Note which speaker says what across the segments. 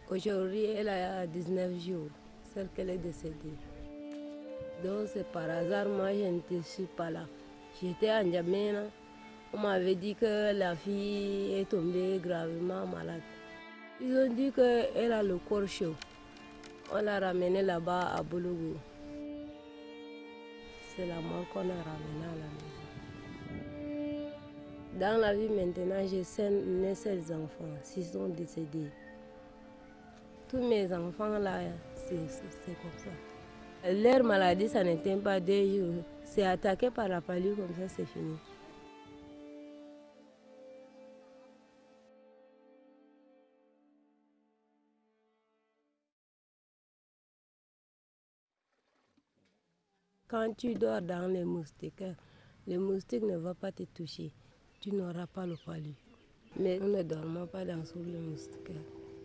Speaker 1: Aujourd'hui, elle a 19 jours, celle qu'elle est décédée. Donc c'est par hasard, moi je ne suis pas là. J'étais à N'Djamena, on m'avait dit que la fille est tombée gravement malade. Ils ont dit qu'elle a le corps chaud. On l'a ramenée là-bas à Boulougou. C'est la mort qu'on a ramenée à la maison. Dans la vie maintenant, j'ai 16 enfants, 6 sont décédés. Tous mes enfants là, c'est comme ça. Leur maladie, ça n'était pas 2 jours. C'est attaqué par la palu, comme ça c'est fini. Quand tu dors dans les moustiquaires, le moustique ne va pas te toucher. Tu n'auras pas le palu. Mais nous ne dormons pas sous les moustiquaires.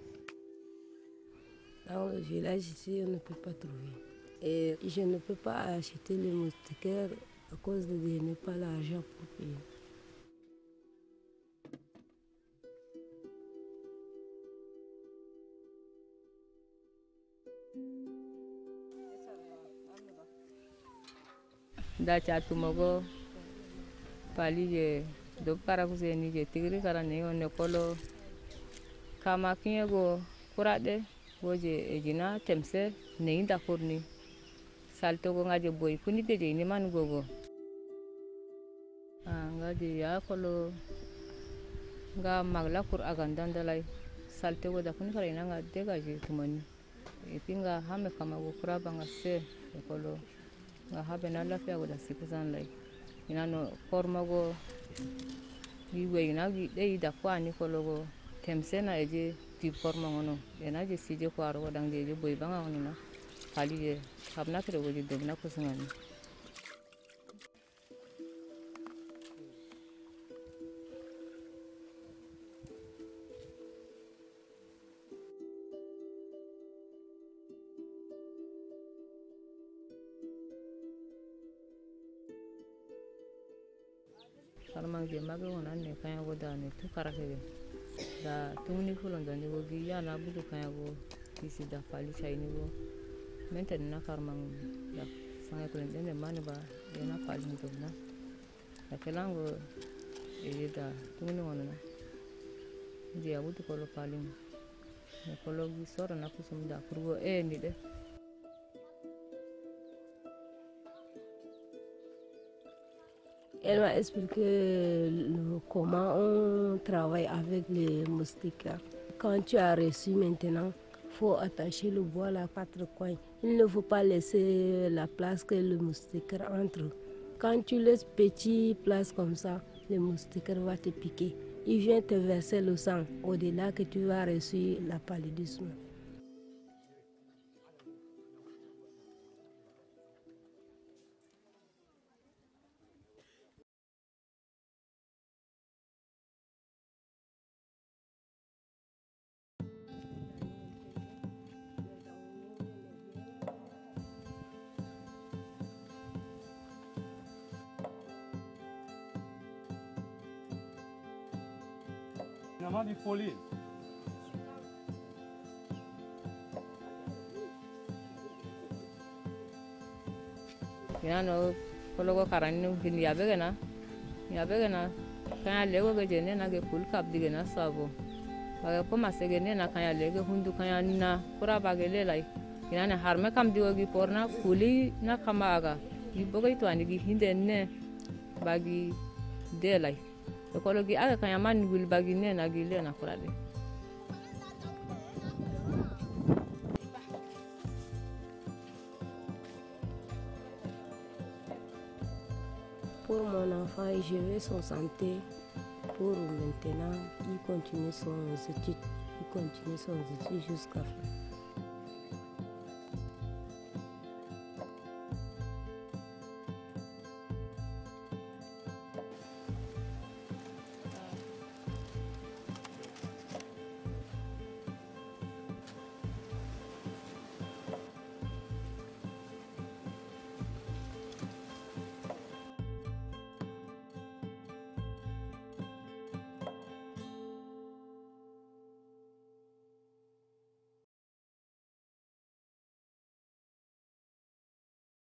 Speaker 1: Dans le village ici, on ne peut pas trouver. Et je ne peux pas acheter les moustiquaires à cause de je n'ai pas l'argent pour payer.
Speaker 2: Dacha tumogo pali je do para kuseni je tigri kara ne on kolo kama kinyego kurade goje ejina temse ne inda kurni salto go ngaje boy kuni de ni man gogo ngaje ya kolo nga magla kur agandan dalai salto go da kuni kara ina nga de gaje tumani ipinga hame kama go kuraba nga se kolo nga habe na lafiya go da sikizan lai ina no korma go iwe ina gi dei da kwani kolo go temse na eje ti korma ngono ena je sije ko aro dang je boy banga ngono na pali je habna kre go je dobna ko sangani Karmang je maga wona ne kaya go da ne tu karake da tuni fulon da ne go gi ya na budu kaya go kisi da pali chai ni go menten na karmang da sanga ko ne mani ba e na pali ni to na da kelango e da tuni wona na je ya budu ko lo pali ne ko lo gi sora na kusum da kurgo e ni de.
Speaker 1: Elle m'a expliqué comment on travaille avec les moustiquaires. Quand tu as reçu maintenant, il faut attacher le bois à 4 coins. Il ne faut pas laisser la place que le moustiquaire entre. Quand tu laisses petite place comme ça, le moustiquaire va te piquer. Il vient te verser le sang au-delà que tu vas reçu la paludisme.
Speaker 3: Nama di foli.
Speaker 2: Yana kologo karani hin yabe gana kaya lego ge jene na ge pul kap dige na sabo baga ko masege ne na kaya lege hundu kaya na kura bage le lai yana harme kam digo gi porna kuli na kama aga gi bogo to ani gi hinde ne bagi de lai ekologi aga kaya man gul bagi ne na gi le na kura de.
Speaker 1: Pour mon enfant, je veux son santé pour maintenant, il continue son étude jusqu'à fin.